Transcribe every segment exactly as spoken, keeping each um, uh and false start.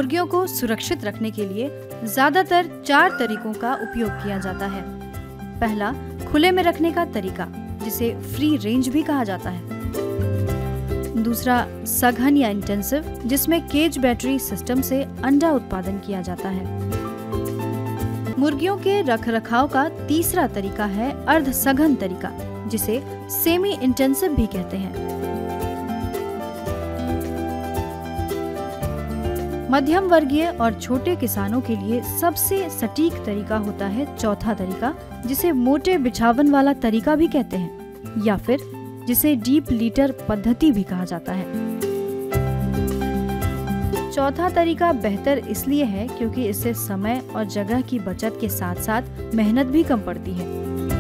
मुर्गियों को सुरक्षित रखने के लिए ज्यादातर चार तरीकों का उपयोग किया जाता है। पहला, खुले में रखने का तरीका, जिसे फ्री रेंज भी कहा जाता है। दूसरा, सघन या इंटेंसिव, जिसमें केज बैटरी सिस्टम से अंडा उत्पादन किया जाता है। मुर्गियों के रखरखाव का तीसरा तरीका है अर्ध सघन तरीका, जिसे सेमी इंटेंसिव भी कहते हैं। मध्यम वर्गीय और छोटे किसानों के लिए सबसे सटीक तरीका होता है चौथा तरीका, जिसे मोटे बिछावन वाला तरीका भी कहते हैं, या फिर जिसे डीप लीटर पद्धति भी कहा जाता है। चौथा तरीका बेहतर इसलिए है क्योंकि इससे समय और जगह की बचत के साथ साथ मेहनत भी कम पड़ती है।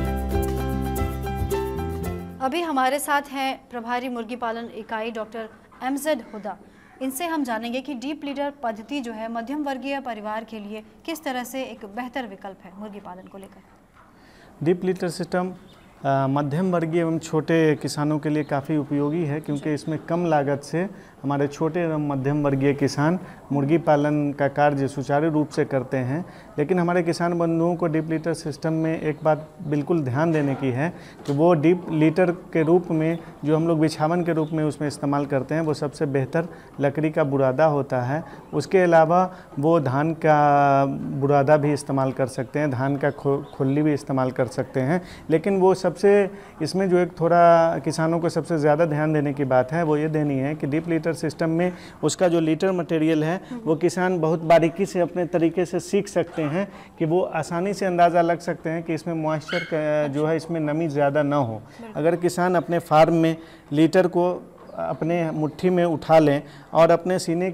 अभी हमारे साथ हैं प्रभारी मुर्गी पालन इकाई डॉक्टर एमजेड हुदा। इनसे हम जानेंगे कि डीप लीटर पद्धति जो है मध्यम वर्गीय परिवार के लिए किस तरह से एक बेहतर विकल्प है मुर्गी पालन को लेकर। डीप लीटर सिस्टम मध्यम वर्गीय एवं छोटे किसानों के लिए काफ़ी उपयोगी है, क्योंकि इसमें कम लागत से हमारे छोटे एवं मध्यम वर्गीय किसान मुर्गी पालन का कार्य सुचारू रूप से करते हैं। लेकिन हमारे किसान बंधुओं को डीप लीटर सिस्टम में एक बात बिल्कुल ध्यान देने की है कि वो डीप लीटर के रूप में जो हम लोग बिछावन के रूप में उसमें इस्तेमाल करते हैं वो सबसे बेहतर लकड़ी का बुरादा होता है। उसके अलावा वो धान का बुरादा भी इस्तेमाल कर सकते हैं, धान का खुल्ली भी इस्तेमाल कर सकते हैं। लेकिन वो सबसे इसमें जो एक थोड़ा किसानों को सबसे ज़्यादा ध्यान देने की बात है वो ये देनी है कि डीप लीटर सिस्टम में उसका जो लीटर मटेरियल है वो किसान बहुत बारीकी से अपने तरीके से सीख सकते हैं कि वो आसानी से अंदाज़ा लग सकते हैं कि इसमें मॉइस्चर जो है इसमें नमी ज़्यादा ना हो। अगर किसान अपने फार्म में लीटर को अपने मुट्ठी में उठा लें और अपने सीने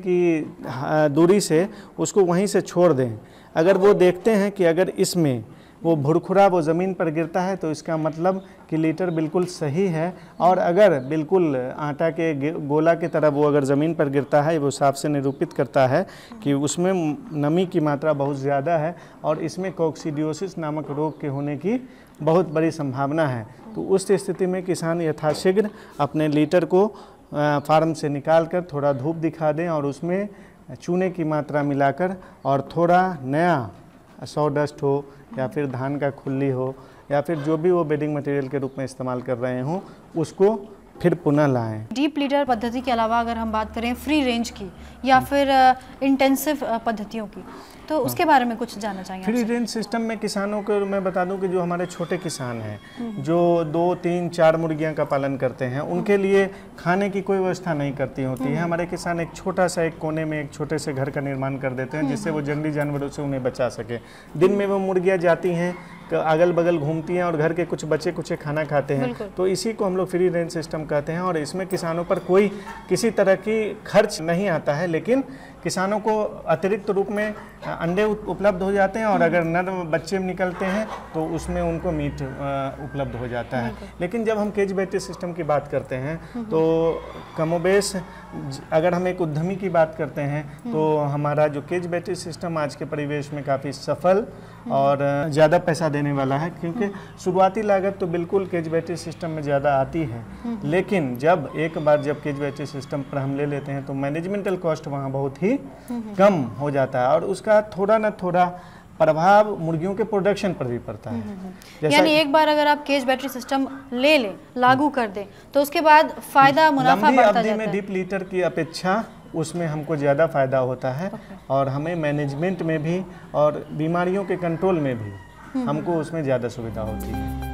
की दूरी से उसको वहीं से छोड़ दें, अगर वो देखते हैं कि अगर इसमें वो भुरखुरा वो ज़मीन पर गिरता है तो इसका मतलब कि लीटर बिल्कुल सही है। और अगर बिल्कुल आटा के गोला की तरह वो अगर ज़मीन पर गिरता है, वो साफ से निरूपित करता है कि उसमें नमी की मात्रा बहुत ज़्यादा है और इसमें कोक्सीडियोसिस नामक रोग के होने की बहुत बड़ी संभावना है। तो उस स्थिति में किसान यथाशीघ्र अपने लीटर को फार्म से निकाल कर थोड़ा धूप दिखा दें और उसमें चूने की मात्रा मिलाकर और थोड़ा नया सौ डस्ट हो या फिर धान का खुल्ली हो या फिर जो भी वो बेडिंग मटेरियल के रूप में इस्तेमाल कर रहे हों उसको फिर पुनः लाएं। डीप लीटर पद्धति के अलावा अगर हम बात करें फ्री रेंज की या फिर इंटेंसिव पद्धतियों की, तो उसके बारे में कुछ जानना चाहिए। फ्री रेंज सिस्टम में किसानों को मैं बता दूं कि जो हमारे छोटे किसान हैं जो दो तीन चार मुर्गियां का पालन करते हैं, उनके लिए खाने की कोई व्यवस्था नहीं करती होती है। हमारे किसान एक छोटा सा एक कोने में एक छोटे से घर का निर्माण कर देते हैं जिससे वो जंगली जानवरों से उन्हें बचा सके। दिन में वो मुर्गियाँ जाती हैं, अगल बगल घूमती हैं और घर के कुछ बचे कुछ खाना खाते हैं, तो इसी को हम लोग फ्री रेंज सिस्टम कहते हैं। और इसमें किसानों पर कोई किसी तरह की खर्च नहीं आता है, लेकिन किसानों को अतिरिक्त रूप में अंडे उपलब्ध हो जाते हैं और अगर नर बच्चे निकलते हैं तो उसमें उनको मीट उपलब्ध हो जाता है। लेकिन जब हम केज बैटरी सिस्टम की बात करते हैं तो कमोबेश अगर हम एक उद्यमी की बात करते हैं तो हमारा जो केज बैटरी सिस्टम आज के परिवेश में काफ़ी सफल और ज़्यादा पैसा देने वाला है, क्योंकि शुरुआती लागत तो बिल्कुल केज बैटरी सिस्टम में ज़्यादा आती है, लेकिन जब एक बार जब केज बैटरी सिस्टम पर हम ले लेते हैं तो मैनेजमेंटल कॉस्ट वहाँ बहुत ही कम हो जाता है और उसका थोड़ा ना थोड़ा प्रभाव मुर्गियों के प्रोडक्शन पर भी पड़ता है। यानी एक बार अगर आप केज बैटरी सिस्टम ले लें, लागू कर दें, तो उसके बाद फायदा मुनाफा बढ़ता जाता है। में डीप लीटर की अपेक्षा उसमें हमको ज़्यादा फायदा होता है और हमें मैनेजमेंट में भी और बीमारियों के कंट्रोल में भी हमको उसमें ज़्यादा सुविधा होती है।